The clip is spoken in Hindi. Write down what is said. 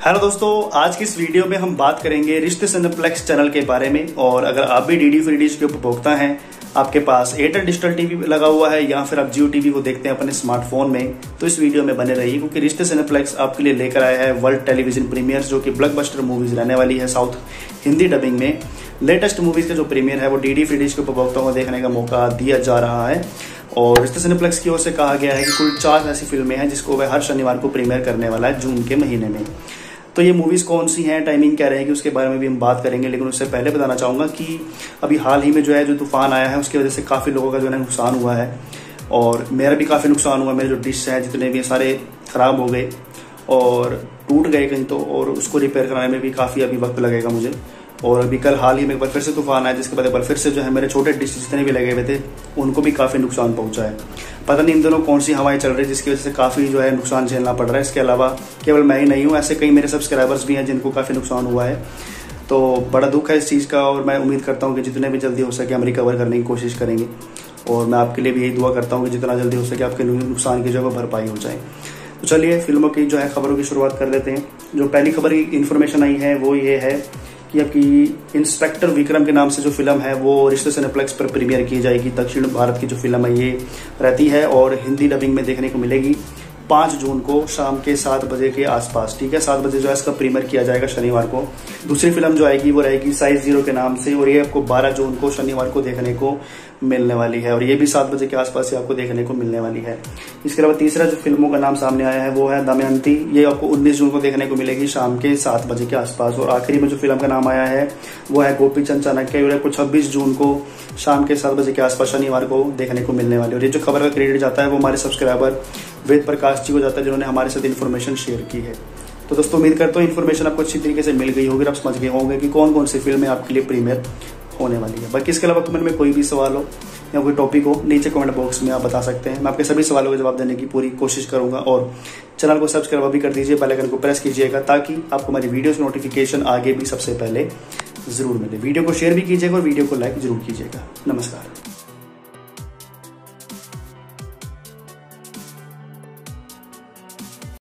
हेलो दोस्तों, आज की इस वीडियो में हम बात करेंगे रिश्ते सिनेप्लेक्स चैनल के बारे में। और अगर आप भी डीडी फ्री डिश के उपभोक्ता हैं, आपके पास एयरटेल डिजिटल टीवी लगा हुआ है या फिर आप जियो टीवी को देखते हैं अपने स्मार्टफोन में, तो इस वीडियो में बने रहिए क्योंकि रिश्ते सिनेप्लेक्स आपके लिए लेकर आया है वर्ल्ड टेलीविजन प्रीमियर, जो कि ब्लॉकबस्टर मूवीज रहने वाली है साउथ हिंदी डबिंग में। लेटेस्ट मूवीज का जो प्रीमियर है वो डीडी फ्री डिश के उपभोक्ताओं को देखने का मौका दिया जा रहा है। और रिश्ते सिनेप्लेक्स की ओर से कहा गया है कि कुल 4 ऐसी फिल्में हैं जिसको वह हर शनिवार को प्रीमियर करने वाला है जून के महीने में। तो ये मूवीज कौन सी हैं, टाइमिंग क्या रहेगी, उसके बारे में भी हम बात करेंगे। लेकिन उससे पहले बताना चाहूंगा कि अभी हाल ही में जो तूफान आया है उसकी वजह से काफी लोगों का नुकसान हुआ है और मेरा भी काफी नुकसान हुआ। मेरे जो डिश है जितने भी सारे खराब हो गए और टूट गए कहीं तो, और उसको रिपेयर कराने में भी काफी अभी वक्त लगेगा मुझे। और अभी कल हाल ही में एक बार फिर से तूफान आया जिसके बाद एक बार फिर से मेरे छोटे डिश जितने भी लगे हुए थे उनको भी काफी नुकसान पहुंचा है। पता नहीं इन दोनों कौन सी हवाएं चल रही है जिसकी वजह से काफी नुकसान झेलना पड़ रहा है। इसके अलावा केवल मैं ही नहीं हूँ, ऐसे कई मेरे सब्सक्राइबर्स भी हैं जिनको काफी नुकसान हुआ है। तो बड़ा दुख है इस चीज का और मैं उम्मीद करता हूँ कि जितने भी जल्दी हो सके हम रिकवर करने की कोशिश करेंगे। और मैं आपके लिए भी यही दुआ करता हूँ कि जितना जल्दी हो सके आपके नुकसान की जगह भरपाई हो जाए। तो चलिए फिल्मों की खबरों की शुरुआत कर लेते हैं। जो पहली खबर की इन्फॉर्मेशन आई है वो ये है कि आपकी इंस्पेक्टर विक्रम के नाम से जो फिल्म है वो रिश्ते सिनेप्लेक्स पर प्रीमियर की जाएगी। दक्षिण भारत की जो फिल्म है ये रहती है और हिंदी डबिंग में देखने को मिलेगी 5 जून को शाम के 7 बजे के आसपास। ठीक है, 7 बजे इसका प्रीमियर किया जाएगा शनिवार को। दूसरी फिल्म जो आएगी वो रहेगी साइज 0 के नाम से और ये आपको 12 जून को शनिवार को देखने को मिलने वाली है और ये भी 7 बजे के आसपास ही आपको देखने को मिलने वाली है। इसके अलावा तीसरा जो फिल्मों का नाम सामने आया है वो है दमयंती। ये आपको 19 जून को देखने को मिलेगी शाम के 7 बजे के आसपास। और आखिरी में जो फिल्म का नाम आया है वो है गोपीचंद चाणक्य, और आपको 26 जून को शाम के 7 बजे के आसपास शनिवार को देखने को मिलने वाली है। और ये जो खबर का क्रेडिट जाता है वो हमारे सब्सक्राइबर वेद प्रकाश जी को जाता है जिन्होंने हमारे साथ इन्फॉर्मेशन शेयर की है। तो दोस्तों उम्मीद करता हूँ इन्फॉर्मेशन आपको अच्छी तरीके से मिल गई होगी, आप समझ गए होंगे कि कौन कौन सी फिल्में आपके लिए प्रीमियर होने वाली है। बाकी इसके अलावा कमेंट में कोई भी सवाल हो या कोई टॉपिक हो नीचे कमेंट बॉक्स में आप बता सकते हैं। मैं आपके सभी सवालों का जवाब देने की पूरी कोशिश करूंगा। और चैनल को सब्सक्राइब भी कर दीजिए, बेल आइकन को प्रेस कीजिएगा ताकि आपको हमारी वीडियोस की नोटिफिकेशन आगे भी सबसे पहले जरूर मिले। वीडियो को शेयर भी कीजिएगा और वीडियो को लाइक जरूर कीजिएगा। नमस्कार।